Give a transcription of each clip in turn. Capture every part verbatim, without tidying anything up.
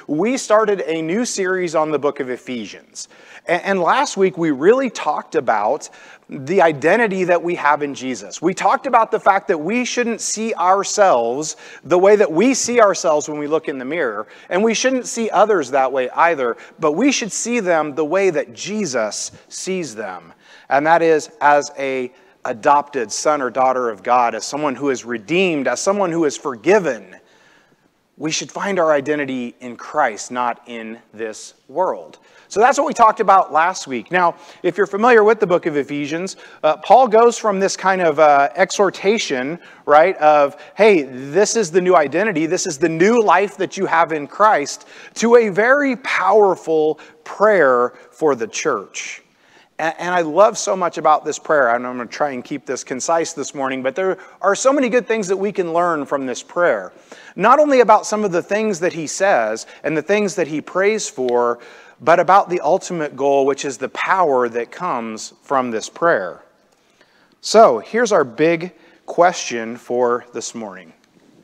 we started a new series on the book of Ephesians. And last week we really talked about the identity that we have in Jesus. We talked about the fact that we shouldn't see ourselves the way that we see ourselves when we look in the mirror. And we shouldn't see others that way either, but we should see them the way that Jesus sees them. And that is as a adopted son or daughter of God, as someone who is redeemed, as someone who is forgiven. We should find our identity in Christ, not in this world. So that's what we talked about last week. Now, if you're familiar with the book of Ephesians, uh, Paul goes from this kind of uh, exhortation, right, of, hey, this is the new identity, this is the new life that you have in Christ, to a very powerful prayer for the church. And, and I love so much about this prayer, and I'm going to try and keep this concise this morning, but there are so many good things that we can learn from this prayer. Not only about some of the things that he says and the things that he prays for, but about the ultimate goal, which is the power that comes from this prayer. So, here's our big question for this morning.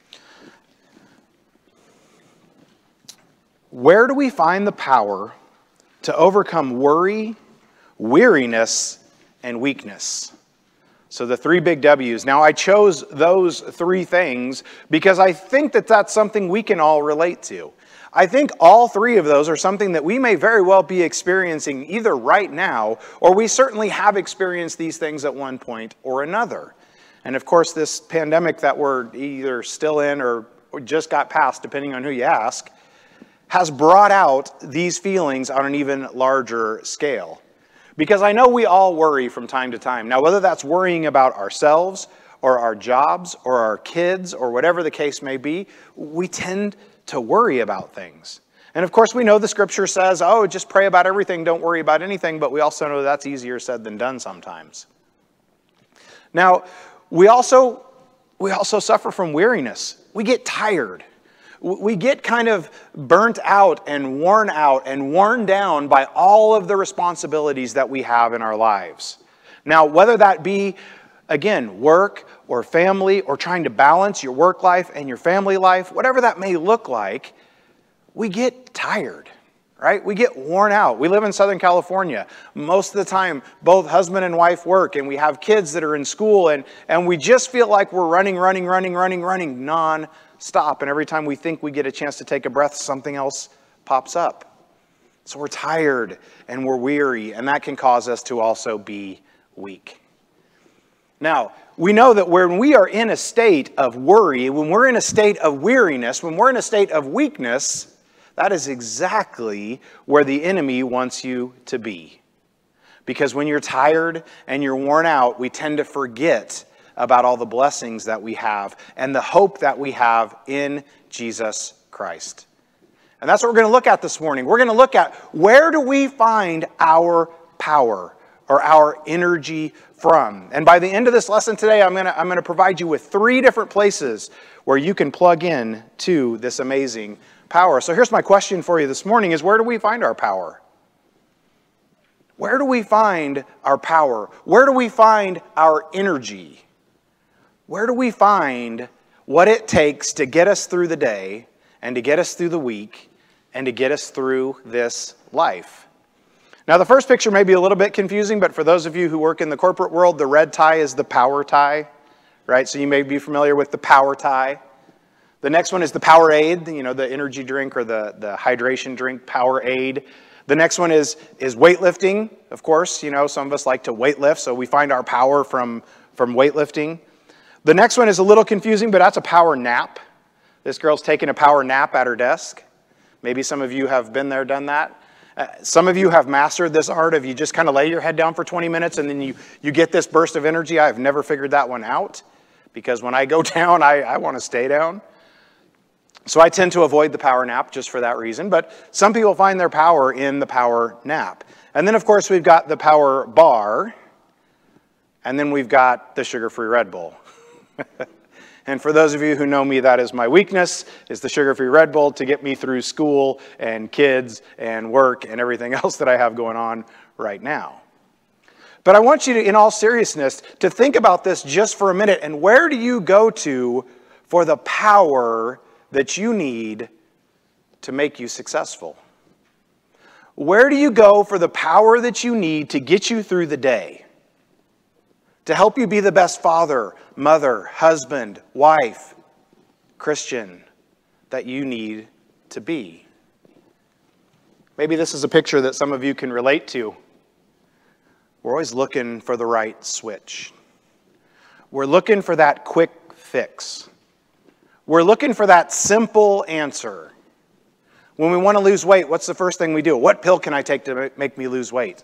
Where do we find the power to overcome worry, weariness, and weakness? So the three big W's. Now, I chose those three things because I think that that's something we can all relate to. I think all three of those are something that we may very well be experiencing either right now, or we certainly have experienced these things at one point or another. And of course, this pandemic that we're either still in or just got past, depending on who you ask, has brought out these feelings on an even larger scale. Because I know we all worry from time to time. Now, whether that's worrying about ourselves or our jobs or our kids or whatever the case may be, we tend to worry about things. And of course, we know the scripture says, oh, just pray about everything, don't worry about anything, but we also know that's easier said than done sometimes. Now, we also, we also suffer from weariness. We get tired. We get kind of burnt out and worn out and worn down by all of the responsibilities that we have in our lives. Now, whether that be, again, work or family or trying to balance your work life and your family life, whatever that may look like, we get tired, right? We get worn out. We live in Southern California. Most of the time, both husband and wife work, and we have kids that are in school, and, and we just feel like we're running, running, running, running, running non-stop. And every time we think we get a chance to take a breath, something else pops up. So we're tired and we're weary, and that can cause us to also be weak. Now, we know that when we are in a state of worry, when we're in a state of weariness, when we're in a state of weakness, that is exactly where the enemy wants you to be. Because when you're tired and you're worn out, we tend to forget about all the blessings that we have and the hope that we have in Jesus Christ. And that's what we're going to look at this morning. We're going to look at, where do we find our power or our energy from? And by the end of this lesson today, I'm going to, I'm going to provide you with three different places where you can plug in to this amazing power. So here's my question for you this morning is, where do we find our power? Where do we find our power? Where do we find our energy? Where do we find what it takes to get us through the day and to get us through the week and to get us through this life? Now, the first picture may be a little bit confusing, but for those of you who work in the corporate world, the red tie is the power tie, right? So you may be familiar with the power tie. The next one is the Powerade, you know, the energy drink or the, the hydration drink, Powerade. The next one is, is weightlifting. Of course, you know, some of us like to weightlift, so we find our power from, from weightlifting. The next one is a little confusing, but that's a power nap. This girl's taking a power nap at her desk. Maybe some of you have been there, done that. Uh, some of you have mastered this art of you just kind of lay your head down for twenty minutes and then you, you get this burst of energy. I've never figured that one out because when I go down, I, I want to stay down. So I tend to avoid the power nap just for that reason. But some people find their power in the power nap. And then, of course, we've got the power bar. And then we've got the sugar-free Red Bull. And for those of you who know me, that is my weakness, is the sugar-free Red Bull to get me through school and kids and work and everything else that I have going on right now. But I want you to, in all seriousness, to think about this just for a minute. And where do you go to for the power that you need to make you successful? Where do you go for the power that you need to get you through the day? To help you be the best father, mother, husband, wife, Christian that you need to be? Maybe this is a picture that some of you can relate to. We're always looking for the right switch. We're looking for that quick fix. We're looking for that simple answer. When we want to lose weight, what's the first thing we do? What pill can I take to make me lose weight?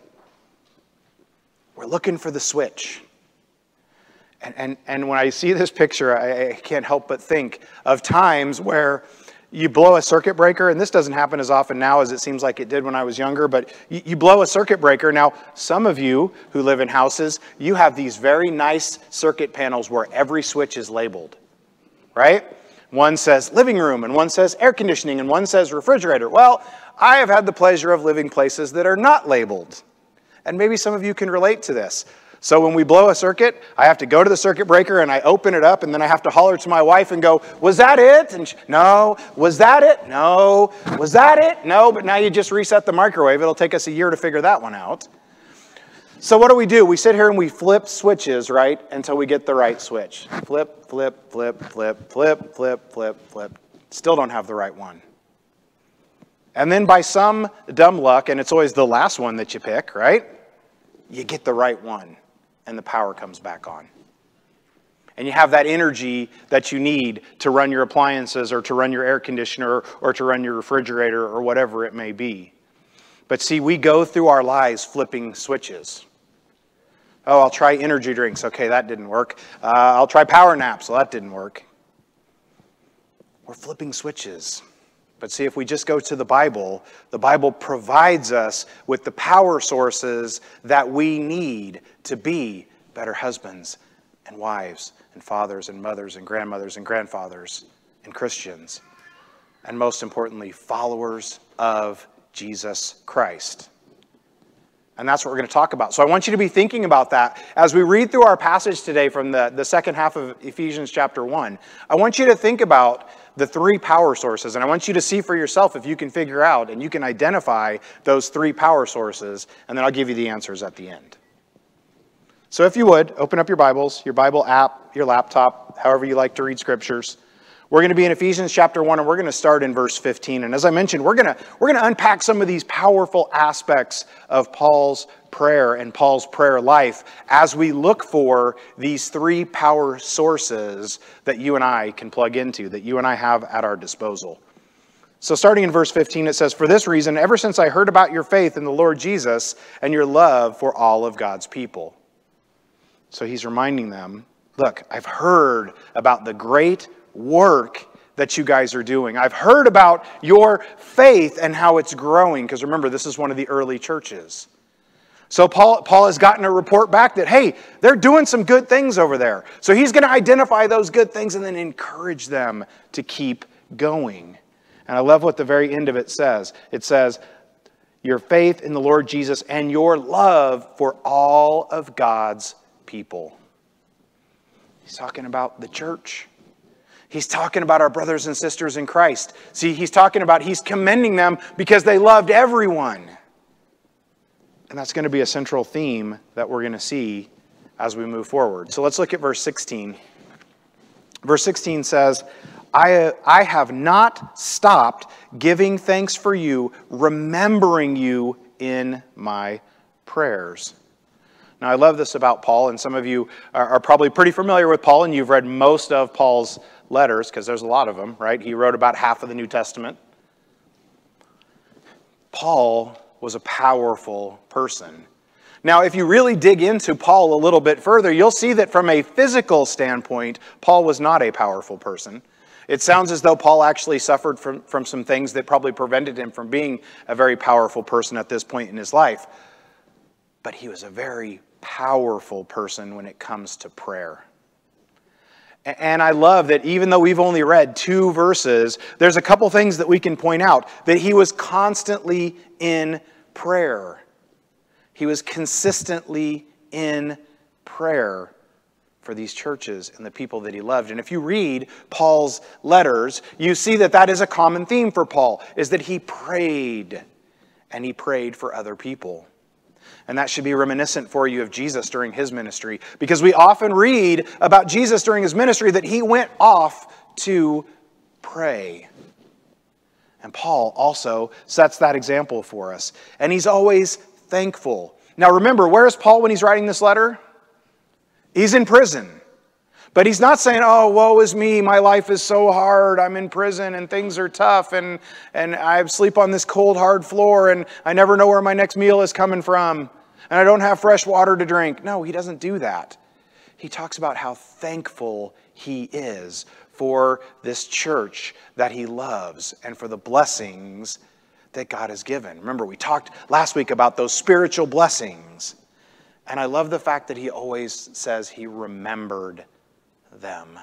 We're looking for the switch. And, and, and when I see this picture, I, I can't help but think of times where you blow a circuit breaker, and this doesn't happen as often now as it seems like it did when I was younger, but you, you blow a circuit breaker. Now, some of you who live in houses, you have these very nice circuit panels where every switch is labeled, right? One says living room, and one says air conditioning, and one says refrigerator. Well, I have had the pleasure of living places that are not labeled, and maybe some of you can relate to this. So when we blow a circuit, I have to go to the circuit breaker and I open it up, and then I have to holler to my wife and go, was that it? And she, no. Was that it? No. Was that it? No. But now you just reset the microwave. It'll take us a year to figure that one out. So what do we do? We sit here and we flip switches, right, until we get the right switch. Flip, flip, flip, flip, flip, flip, flip, flip. Still don't have the right one. And then by some dumb luck, and it's always the last one that you pick, right, you get the right one. And the power comes back on. And you have that energy that you need to run your appliances or to run your air conditioner or to run your refrigerator or whatever it may be. But see, we go through our lives flipping switches. Oh, I'll try energy drinks. Okay, that didn't work. Uh, I'll try power naps. Well, that didn't work. We're flipping switches. But see, if we just go to the Bible, the Bible provides us with the power sources that we need to be better husbands and wives and fathers and mothers and grandmothers and grandfathers and Christians. And most importantly, followers of Jesus Christ. And that's what we're going to talk about. So I want you to be thinking about that. As we read through our passage today from the, the second half of Ephesians chapter one, I want you to think about the three power sources. And I want you to see for yourself if you can figure out and you can identify those three power sources. And then I'll give you the answers at the end. So if you would, open up your Bibles, your Bible app, your laptop, however you like to read scriptures. We're going to be in Ephesians chapter one, and we're going to start in verse fifteen. And as I mentioned, we're going to, we're going to unpack some of these powerful aspects of Paul's prayer and Paul's prayer life as we look for these three power sources that you and I can plug into, that you and I have at our disposal. So starting in verse fifteen, it says, "For this reason, ever since I heard about your faith in the Lord Jesus and your love for all of God's people." So he's reminding them, look, I've heard about the great work that you guys are doing. I've heard about your faith and how it's growing. Because remember, this is one of the early churches. So Paul, Paul has gotten a report back that, hey, they're doing some good things over there. So he's going to identify those good things and then encourage them to keep going. And I love what the very end of it says. It says, your faith in the Lord Jesus and your love for all of God's people. He's talking about the church. He's talking about our brothers and sisters in Christ. See, he's talking about, he's commending them because they loved everyone. And that's going to be a central theme that we're going to see as we move forward. So let's look at verse sixteen. Verse sixteen says, I, I have not stopped giving thanks for you, remembering you in my prayers. Now, I love this about Paul, and some of you are, are probably pretty familiar with Paul, and you've read most of Paul's letters, because there's a lot of them, right? He wrote about half of the New Testament. Paul was a powerful person. Now, if you really dig into Paul a little bit further, you'll see that from a physical standpoint, Paul was not a powerful person. It sounds as though Paul actually suffered from, from some things that probably prevented him from being a very powerful person at this point in his life. But he was a very powerful person when it comes to prayer. And I love that even though we've only read two verses, there's a couple things that we can point out. That he was constantly in prayer. He was consistently in prayer for these churches and the people that he loved. And if you read Paul's letters, you see that that is a common theme for Paul, is that he prayed, and he prayed for other people. And that should be reminiscent for you of Jesus during his ministry, because we often read about Jesus during his ministry that he went off to pray. And Paul also sets that example for us. And he's always thankful. Now remember, where is Paul when he's writing this letter? He's in prison. But he's not saying, oh, woe is me, my life is so hard, I'm in prison and things are tough and, and I sleep on this cold, hard floor and I never know where my next meal is coming from and I don't have fresh water to drink. No, he doesn't do that. He talks about how thankful he is for this church that he loves and for the blessings that God has given. Remember, we talked last week about those spiritual blessings. And I love the fact that he always says he remembered them.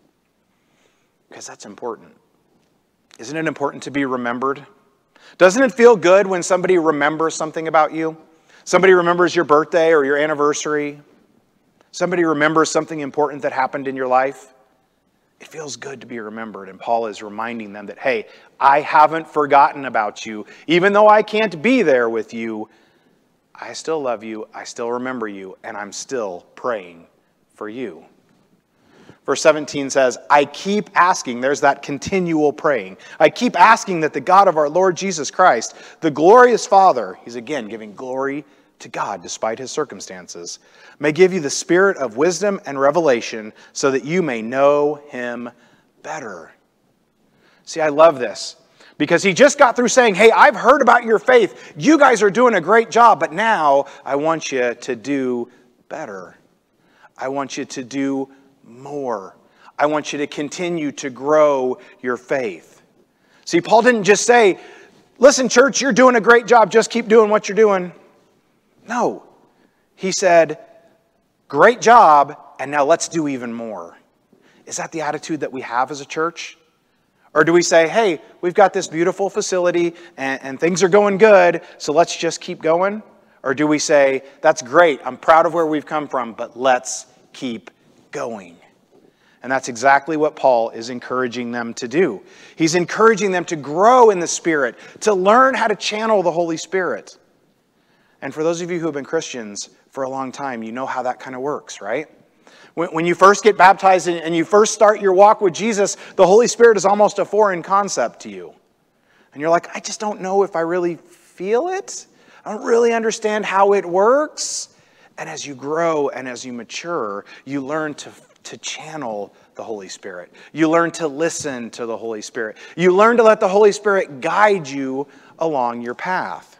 Because that's important. Isn't it important to be remembered? Doesn't it feel good when somebody remembers something about you? Somebody remembers your birthday or your anniversary. Somebody remembers something important that happened in your life. It feels good to be remembered. And Paul is reminding them that, hey, I haven't forgotten about you. Even though I can't be there with you, I still love you, I still remember you, and I'm still praying for you. Verse seventeen says, I keep asking, there's that continual praying. I keep asking that the God of our Lord Jesus Christ, the glorious Father, he's again giving glory to God despite his circumstances, may give you the spirit of wisdom and revelation so that you may know him better. See, I love this. Because he just got through saying, hey, I've heard about your faith. You guys are doing a great job, but now I want you to do better. I want you to do more. I want you to continue to grow your faith. See, Paul didn't just say, listen, church, you're doing a great job. Just keep doing what you're doing. No. He said, great job, and now let's do even more. Is that the attitude that we have as a church? Or do we say, hey, we've got this beautiful facility and, and things are going good, so let's just keep going? Or do we say, that's great, I'm proud of where we've come from, but let's keep going? And that's exactly what Paul is encouraging them to do. He's encouraging them to grow in the Spirit, to learn how to channel the Holy Spirit. And for those of you who have been Christians for a long time, you know how that kind of works, right? When you first get baptized and you first start your walk with Jesus, the Holy Spirit is almost a foreign concept to you. And you're like, I just don't know if I really feel it. I don't really understand how it works. And as you grow and as you mature, you learn to, to channel the Holy Spirit. You learn to listen to the Holy Spirit. You learn to let the Holy Spirit guide you along your path.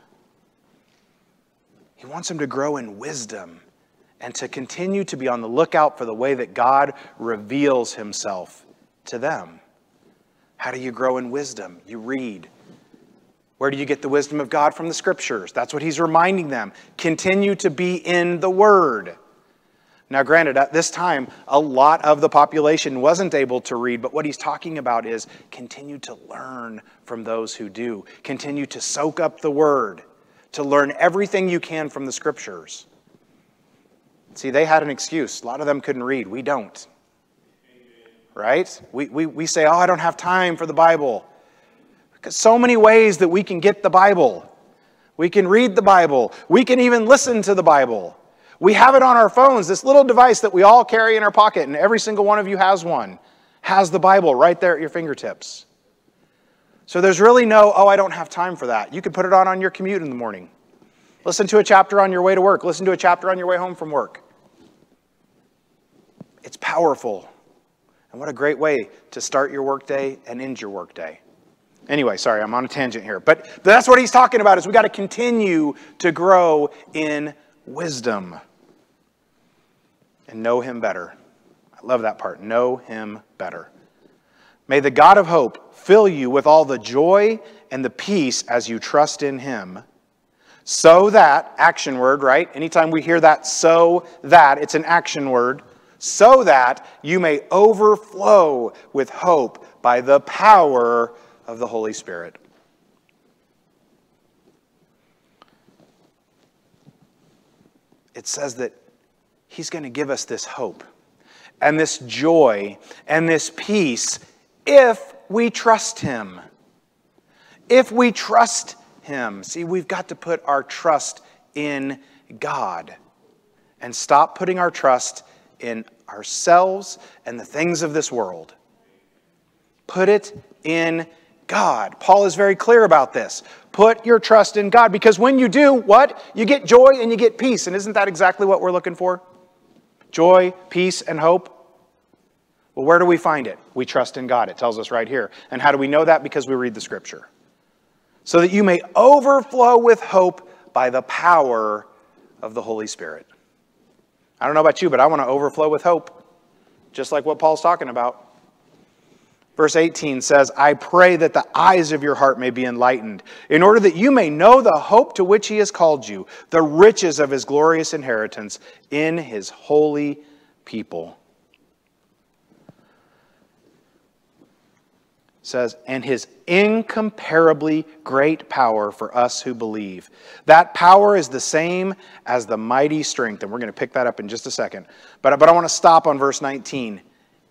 He wants them to grow in wisdom and to continue to be on the lookout for the way that God reveals himself to them. How do you grow in wisdom? You read. Where do you get the wisdom of God? From the Scriptures. That's what he's reminding them. Continue to be in the Word. Now, granted, at this time, a lot of the population wasn't able to read, but what he's talking about is continue to learn from those who do. Continue to soak up the Word, to learn everything you can from the Scriptures. See, they had an excuse. A lot of them couldn't read. We don't. Right? We, we, we say, oh, I don't have time for the Bible. Because so many ways that we can get the Bible. We can read the Bible. We can even listen to the Bible. We have it on our phones, this little device that we all carry in our pocket, and every single one of you has one, has the Bible right there at your fingertips. So there's really no, oh, I don't have time for that. You can put it on on your commute in the morning. Listen to a chapter on your way to work. Listen to a chapter on your way home from work. It's powerful. And what a great way to start your workday and end your workday. Anyway, sorry, I'm on a tangent here. But that's what he's talking about, is we got to continue to grow in wisdom and know him better. I love that part. Know him better. May the God of hope fill you with all the joy and the peace as you trust in him, so that, action word, right? Anytime we hear that, so that, it's an action word, so that you may overflow with hope by the power of the Holy Spirit. It says that he's going to give us this hope. and this joy and this peace if we trust Him. If we trust Him. See, we've got to put our trust in God and stop putting our trust in ourselves and the things of this world. Put it in God. Paul is very clear about this. Put your trust in God, because when you do, what? You get joy and you get peace. And isn't that exactly what we're looking for? Joy, peace, and hope. Well, where do we find it? We trust in God. It tells us right here. And how do we know that? Because we read the Scripture. So that you may overflow with hope by the power of the Holy Spirit. I don't know about you, but I want to overflow with hope. Just like what Paul's talking about. Verse eighteen says, I pray that the eyes of your heart may be enlightened, in order that you may know the hope to which He has called you, the riches of His glorious inheritance in His holy people. It says, and His incomparably great power for us who believe. That power is the same as the mighty strength. And we're going to pick that up in just a second. But, but I want to stop on verse nineteen.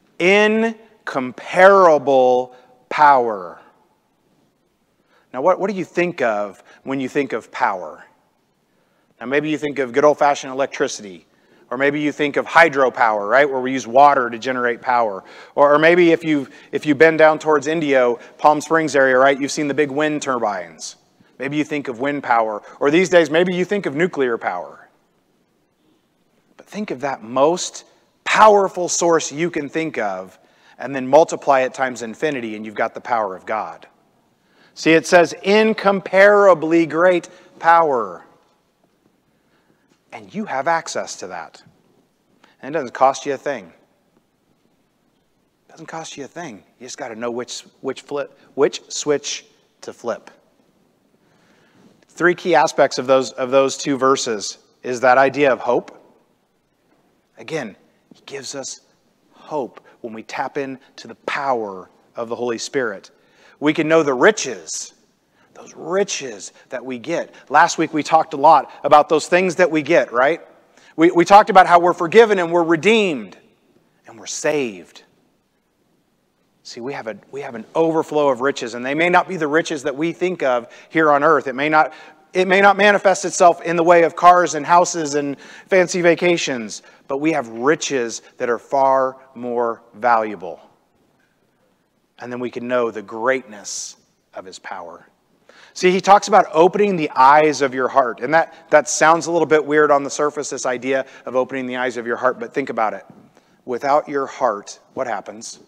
Incomparable power. Now, what, what do you think of when you think of power? Now, maybe you think of good old-fashioned electricity. Or maybe you think of hydropower, right, where we use water to generate power. Or, or maybe if you've, if you've been down towards Indio, Palm Springs area, right, you've seen the big wind turbines. Maybe you think of wind power. Or these days, maybe you think of nuclear power. But think of that most powerful source you can think of, and then multiply it times infinity, and you've got the power of God. See, it says incomparably great power. And you have access to that. And it doesn't cost you a thing. It doesn't cost you a thing. You just got to know which, which, flip, which switch to flip. Three key aspects of those, of those two verses is that idea of hope. Again, He gives us hope when we tap into the power of the Holy Spirit. We can know the riches. Those riches that we get. Last week we talked a lot about those things that we get, right? We, we talked about how we're forgiven and we're redeemed and we're saved. See, we have, a, we have an overflow of riches, and they may not be the riches that we think of here on earth. It may not, it may not manifest itself in the way of cars and houses and fancy vacations, but we have riches that are far more valuable. And then we can know the greatness of His power. See, he talks about opening the eyes of your heart. And that, that sounds a little bit weird on the surface, this idea of opening the eyes of your heart. But think about it. Without your heart, what happens?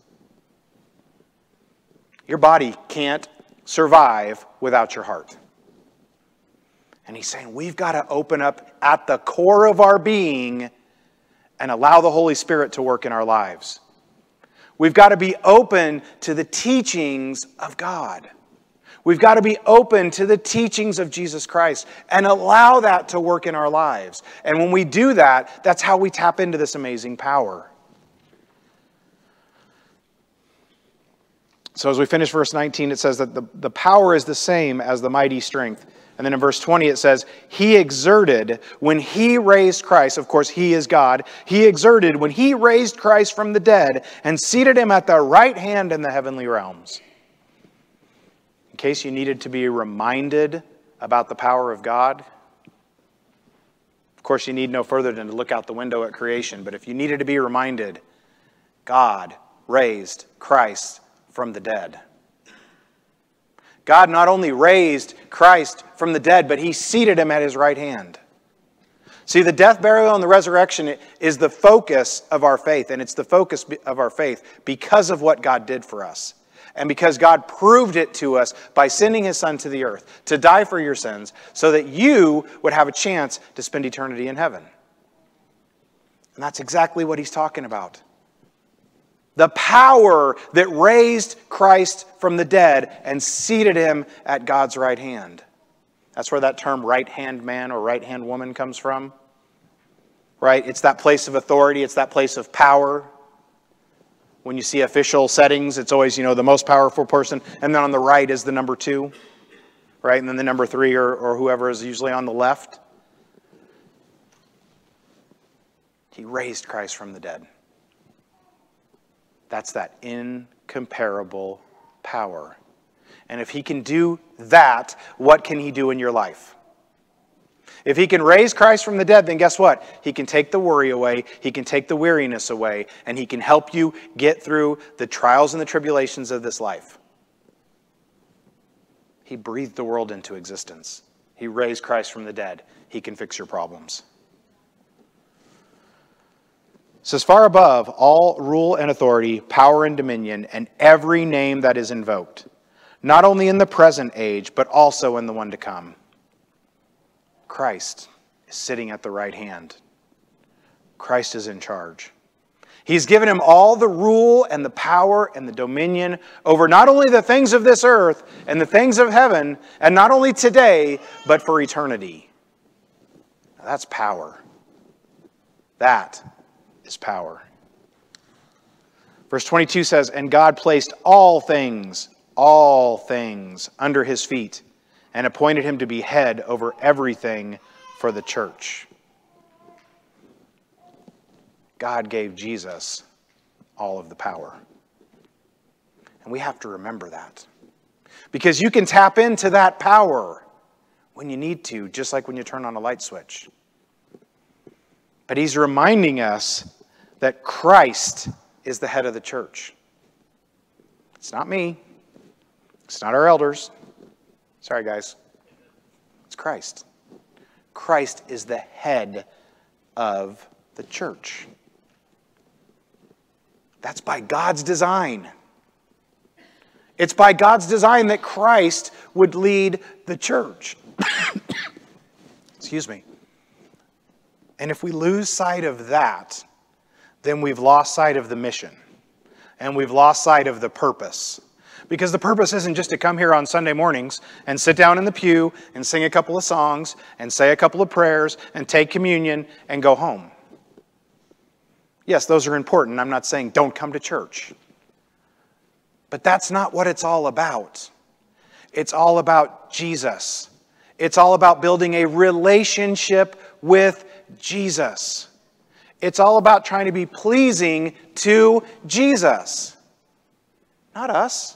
Your body can't survive without your heart. And he's saying we've got to open up at the core of our being and allow the Holy Spirit to work in our lives. We've got to be open to the teachings of God. We've got to be open to the teachings of Jesus Christ and allow that to work in our lives. And when we do that, that's how we tap into this amazing power. So as we finish verse nineteen, it says that the, the power is the same as the mighty strength. And then in verse twenty it says, He exerted when He raised Christ. Of course, He is God. He exerted when He raised Christ from the dead and seated Him at the right hand in the heavenly realms. In case you needed to be reminded about the power of God. Of course, you need no further than to look out the window at creation. But if you needed to be reminded, God raised Christ from the dead. God not only raised Christ from the dead, but He seated Him at His right hand. See, the death, burial, and the resurrection is the focus of our faith. And it's the focus of our faith because of what God did for us. And because God proved it to us by sending His Son to the earth to die for your sins so that you would have a chance to spend eternity in heaven. And that's exactly what He's talking about. The power that raised Christ from the dead and seated Him at God's right hand. That's where that term right-hand man or right-hand woman comes from. Right? It's that place of authority. It's that place of power. When you see official settings, it's always, you know, the most powerful person. And then on the right is the number two. Right? And then the number three or, or whoever is usually on the left. He raised Christ from the dead. That's that incomparable power. And if he can do that, what can he do in your life? If he can raise Christ from the dead, then guess what? He can take the worry away, he can take the weariness away, and he can help you get through the trials and the tribulations of this life. He breathed the world into existence. He raised Christ from the dead. He can fix your problems. It says, far above all rule and authority, power and dominion, and every name that is invoked, not only in the present age, but also in the one to come. Christ is sitting at the right hand. Christ is in charge. He's given him all the rule and the power and the dominion over not only the things of this earth and the things of heaven, and not only today, but for eternity. Now, that's power. That is power. Verse twenty-two says, and God placed all things, all things under his feet, and appointed him to be head over everything for the church. God gave Jesus all of the power. And we have to remember that. Because you can tap into that power when you need to, just like when you turn on a light switch. But he's reminding us that Christ is the head of the church. It's not me. It's not our elders. Sorry, guys. It's Christ. Christ is the head of the church. That's by God's design. It's by God's design that Christ would lead the church. Excuse me. And if we lose sight of that, then we've lost sight of the mission. And we've lost sight of the purpose. Because the purpose isn't just to come here on Sunday mornings and sit down in the pew and sing a couple of songs and say a couple of prayers and take communion and go home. Yes, those are important. I'm not saying don't come to church. But that's not what it's all about. It's all about Jesus. It's all about building a relationship with Jesus. It's all about trying to be pleasing to Jesus. Not us.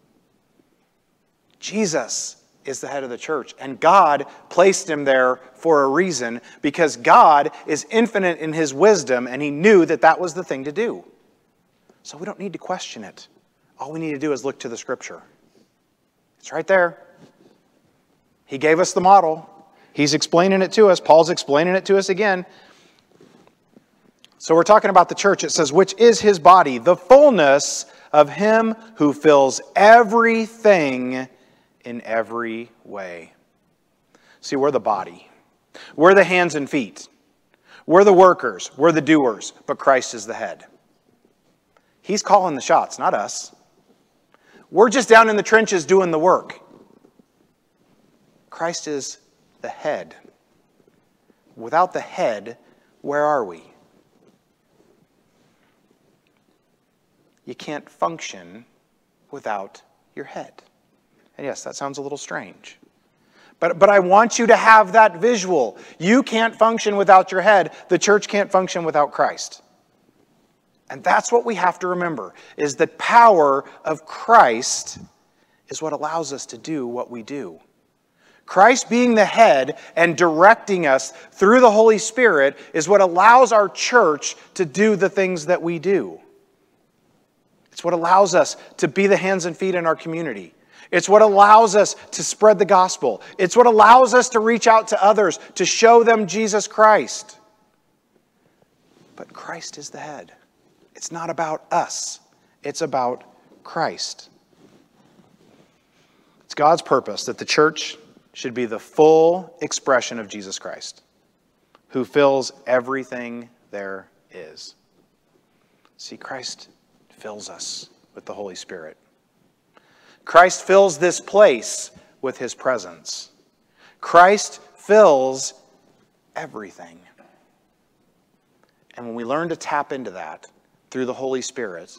Jesus is the head of the church. And God placed him there for a reason, because God is infinite in his wisdom, and he knew that that was the thing to do. So we don't need to question it. All we need to do is look to the Scripture. It's right there. He gave us the model. He's explaining it to us. Paul's explaining it to us again. So we're talking about the church. It says, which is his body, the fullness of him who fills everything in every way. See, we're the body. We're the hands and feet. We're the workers. We're the doers. But Christ is the head. He's calling the shots, not us. We're just down in the trenches doing the work. Christ is the head. Without the head, where are we? You can't function without your head. And yes, that sounds a little strange. But, but I want you to have that visual. You can't function without your head. The church can't function without Christ. And that's what we have to remember, is the power of Christ is what allows us to do what we do. Christ being the head and directing us through the Holy Spirit is what allows our church to do the things that we do. It's what allows us to be the hands and feet in our community. It's what allows us to spread the gospel. It's what allows us to reach out to others, to show them Jesus Christ. But Christ is the head. It's not about us. It's about Christ. It's God's purpose that the church should be the full expression of Jesus Christ, who fills everything there is. See, Christ fills us with the Holy Spirit. Christ fills this place with his presence. Christ fills everything. And when we learn to tap into that through the Holy Spirit,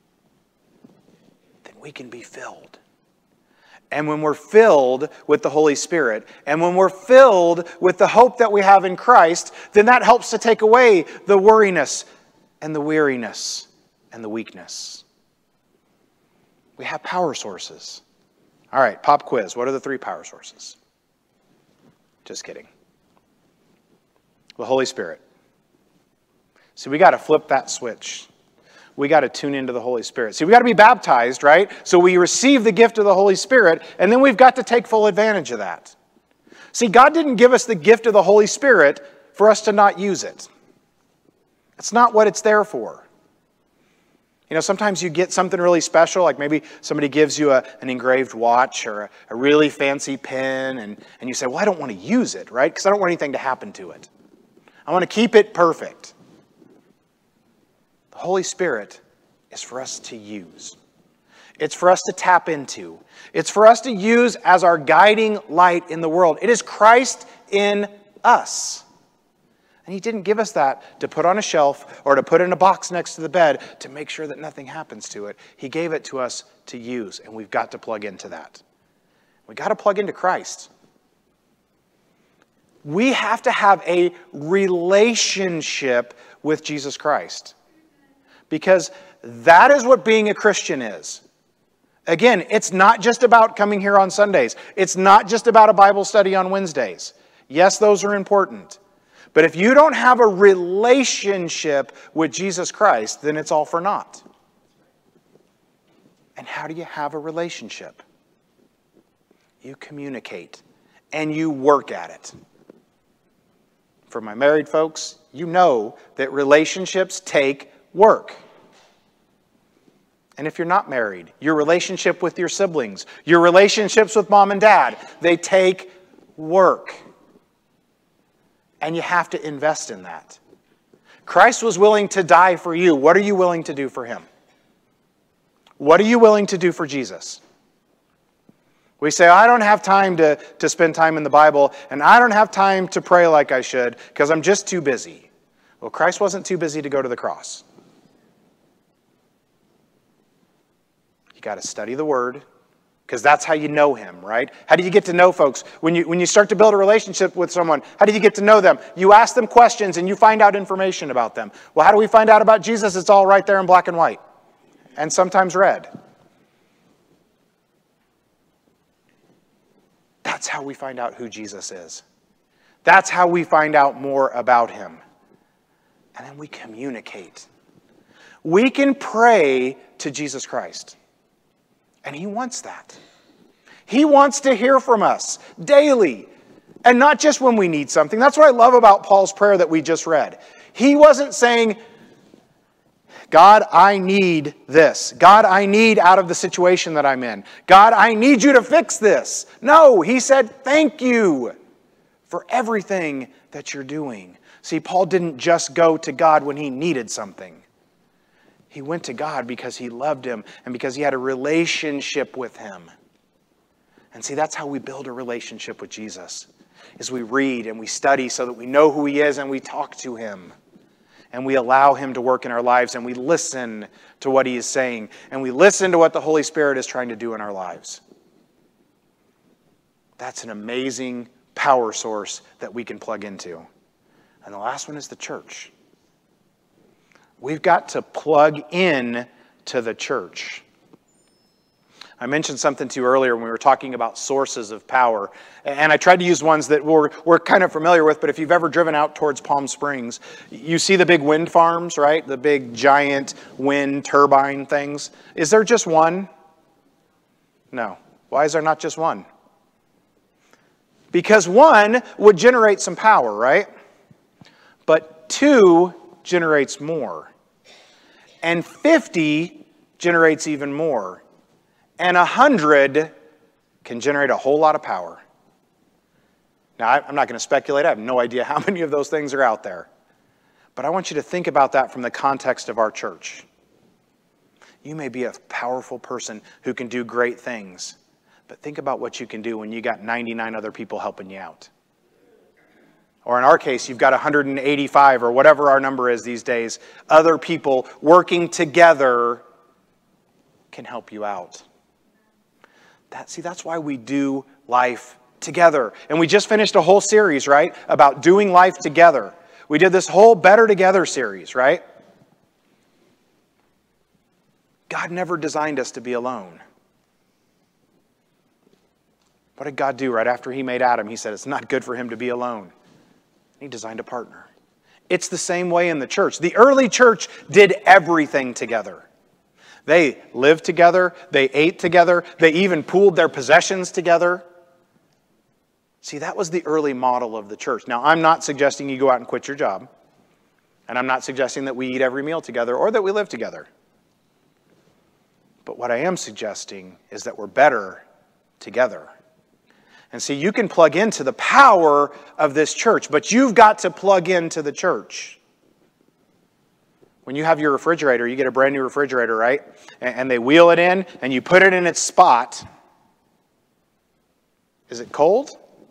then we can be filled. And when we're filled with the Holy Spirit, and when we're filled with the hope that we have in Christ, then that helps to take away the worriness and the weariness and the weakness. We have power sources. All right, pop quiz. What are the three power sources? Just kidding. The Holy Spirit. See, we got to flip that switch. We got to tune into the Holy Spirit. See, we got to be baptized, right? So we receive the gift of the Holy Spirit, and then we've got to take full advantage of that. See, God didn't give us the gift of the Holy Spirit for us to not use it. It's not what it's there for. You know, sometimes you get something really special, like maybe somebody gives you a, an engraved watch or a, a really fancy pen, and, and you say, well, I don't want to use it, right? Because I don't want anything to happen to it. I want to keep it perfect. The Holy Spirit is for us to use. It's for us to tap into. It's for us to use as our guiding light in the world. It is Christ in us. And He didn't give us that to put on a shelf or to put in a box next to the bed to make sure that nothing happens to it. He gave it to us to use, and we've got to plug into that. We've got to plug into Christ. We have to have a relationship with Jesus Christ. Because that is what being a Christian is. Again, it's not just about coming here on Sundays. It's not just about a Bible study on Wednesdays. Yes, those are important. But if you don't have a relationship with Jesus Christ, then it's all for naught. And how do you have a relationship? You communicate and you work at it. For my married folks, you know that relationships take work. And if you're not married, your relationship with your siblings, your relationships with mom and dad, they take work. And you have to invest in that. Christ was willing to die for you. What are you willing to do for Him? What are you willing to do for Jesus? We say, I don't have time to, to spend time in the Bible, and I don't have time to pray like I should because I'm just too busy. Well, Christ wasn't too busy to go to the cross. You got to study the Word, because that's how you know Him, right? How do you get to know folks? When you, when you start to build a relationship with someone, how do you get to know them? You ask them questions and you find out information about them. Well, how do we find out about Jesus? It's all right there in black and white, and sometimes red. That's how we find out who Jesus is. That's how we find out more about Him. And then we communicate. We can pray to Jesus Christ. And He wants that. He wants to hear from us daily. And not just when we need something. That's what I love about Paul's prayer that we just read. He wasn't saying, God, I need this. God, I need out of the situation that I'm in. God, I need you to fix this. No, he said, thank you for everything that you're doing. See, Paul didn't just go to God when he needed something. He went to God because he loved Him and because he had a relationship with Him. And see, that's how we build a relationship with Jesus, is we read and we study so that we know who He is and we talk to Him. And we allow Him to work in our lives and we listen to what He is saying. And we listen to what the Holy Spirit is trying to do in our lives. That's an amazing power source that we can plug into. And the last one is the church. We've got to plug in to the church. I mentioned something to you earlier when we were talking about sources of power. And I tried to use ones that we're, we're kind of familiar with, but if you've ever driven out towards Palm Springs, you see the big wind farms, right? The big giant wind turbine things. Is there just one? No. Why is there not just one? Because one would generate some power, right? But two generates more. And fifty generates even more. And one hundred can generate a whole lot of power. Now, I'm not going to speculate. I have no idea how many of those things are out there. But I want you to think about that from the context of our church. You may be a powerful person who can do great things. But think about what you can do when you got ninety-nine other people helping you out. Or in our case, you've got one hundred eighty-five or whatever our number is these days. Other people working together can help you out. That, see, that's why we do life together. And we just finished a whole series, right, about doing life together. We did this whole Better Together series, right? God never designed us to be alone. What did God do right after he made Adam? He said it's not good for him to be alone. He designed a partner. It's the same way in the church. The early church did everything together. They lived together. They ate together. They even pooled their possessions together. See, that was the early model of the church. Now, I'm not suggesting you go out and quit your job. And I'm not suggesting that we eat every meal together or that we live together. But what I am suggesting is that we're better together. And see, you can plug into the power of this church, but you've got to plug into the church. When you have your refrigerator, you get a brand new refrigerator, right? And they wheel it in, and you put it in its spot. Is it cold?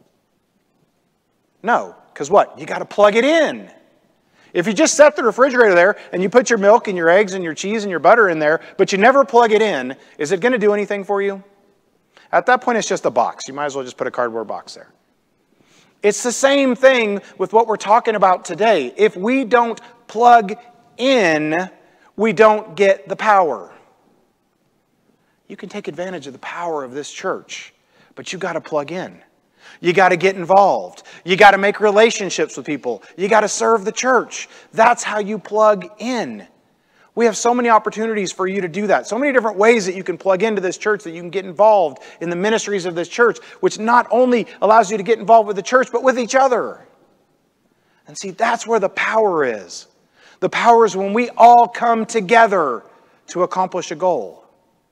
No, because what? You got to plug it in. If you just set the refrigerator there, and you put your milk and your eggs and your cheese and your butter in there, but you never plug it in, is it going to do anything for you? At that point, it's just a box. You might as well just put a cardboard box there. It's the same thing with what we're talking about today. If we don't plug in, we don't get the power. You can take advantage of the power of this church, but you got to plug in. You got to get involved. You got to make relationships with people. You got to serve the church. That's how you plug in. We have so many opportunities for you to do that. So many different ways that you can plug into this church, that you can get involved in the ministries of this church, which not only allows you to get involved with the church, but with each other. And see, that's where the power is. The power is when we all come together to accomplish a goal.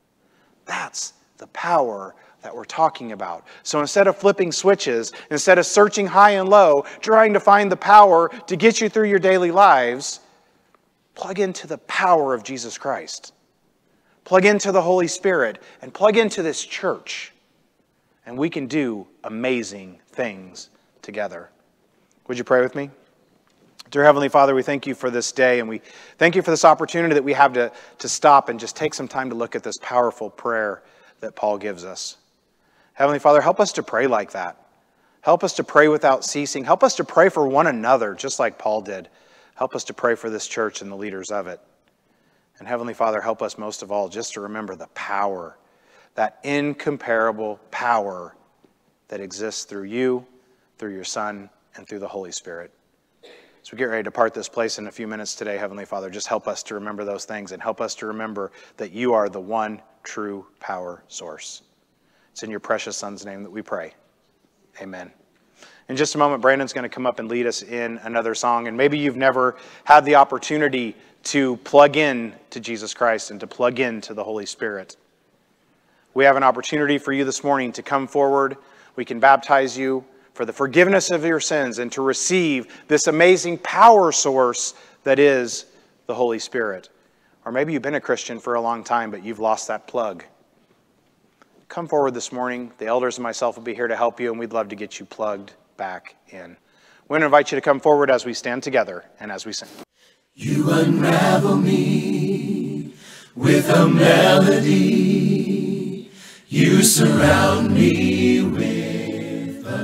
That's the power that we're talking about. So instead of flipping switches, instead of searching high and low, trying to find the power to get you through your daily lives, plug into the power of Jesus Christ. Plug into the Holy Spirit and plug into this church. And we can do amazing things together. Would you pray with me? Dear Heavenly Father, we thank you for this day, and we thank you for this opportunity that we have to, to stop and just take some time to look at this powerful prayer that Paul gives us. Heavenly Father, help us to pray like that. Help us to pray without ceasing. Help us to pray for one another, just like Paul did. Help us to pray for this church and the leaders of it. And Heavenly Father, help us most of all just to remember the power, that incomparable power that exists through you, through your Son, and through the Holy Spirit. As we get ready to depart this place in a few minutes today, Heavenly Father, just help us to remember those things and help us to remember that you are the one true power source. It's in your precious Son's name that we pray. Amen. In just a moment, Brandon's going to come up and lead us in another song. And maybe you've never had the opportunity to plug in to Jesus Christ and to plug in to the Holy Spirit. We have an opportunity for you this morning to come forward. We can baptize you for the forgiveness of your sins and to receive this amazing power source that is the Holy Spirit. Or maybe you've been a Christian for a long time, but you've lost that plug. Come forward this morning. The elders and myself will be here to help you, and we'd love to get you plugged back in. We want to invite you to come forward as we stand together and as we sing. You unravel me with a melody. You surround me with a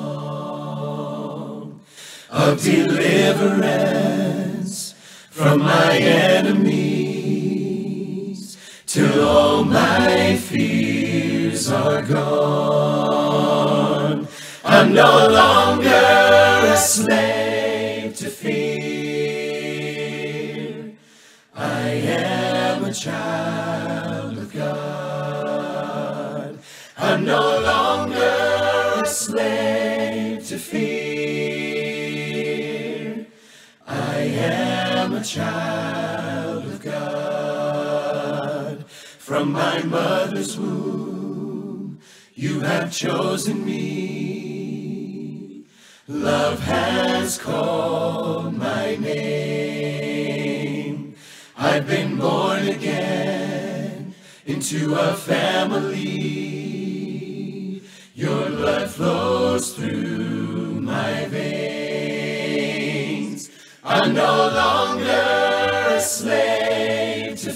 song of deliverance from my enemies, till all my fears are gone. I'm no longer a slave to fear. I am a child of God. I'm no longer a slave to fear. I am a child of God. From my mother's womb, you have chosen me. Love has called my name. I've been born again into a family. Your blood flows through my veins. I'm no longer a slave to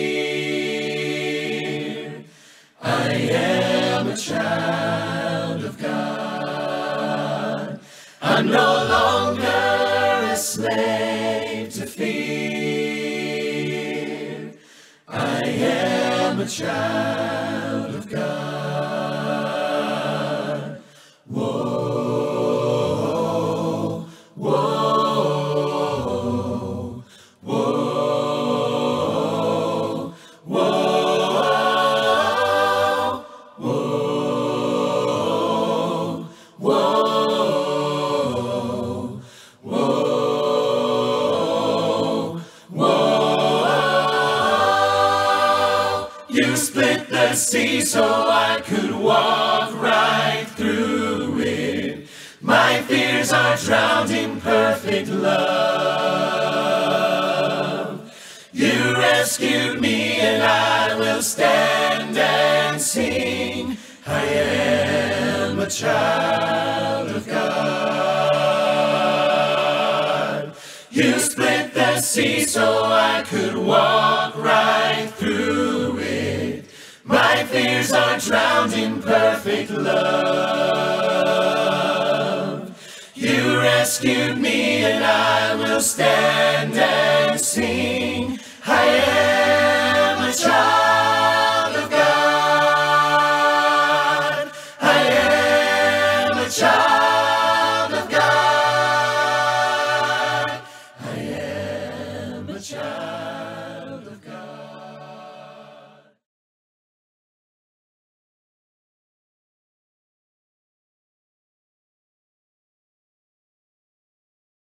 fear. I am a child of God. I'm no longer a slave to fear. I am a child of God. Whoa, whoa, whoa, whoa, whoa, whoa, whoa, whoa. You split the sea so I could walk right through it. My fears are drowned in perfect love. You rescued me and I will stand and sing. I am a child of God. You split the sea so I could walk right through it. My fears are drowned in perfect love. You rescued me and I will stand and sing.